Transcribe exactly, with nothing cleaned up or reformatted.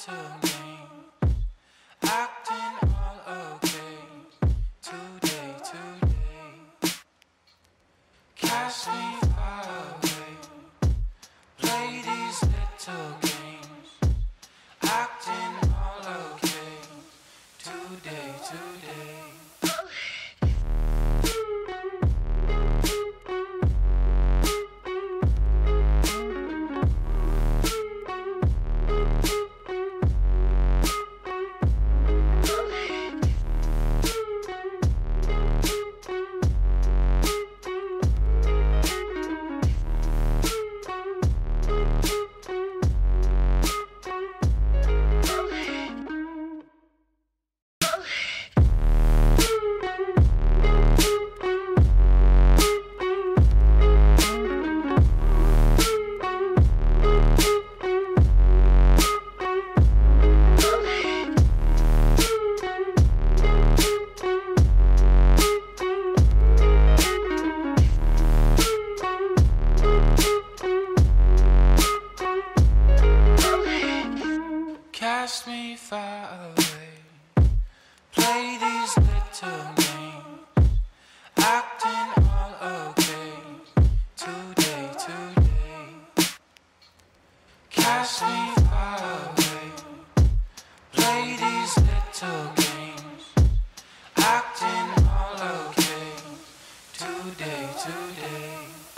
little games, acting all okay. Today, today, cast me far away. Play these little games, acting all okay. Today, today. Cast me far away. Play these little games, acting all okay. Today, today. Cast me far away. Play these little games, acting all okay. Today, today.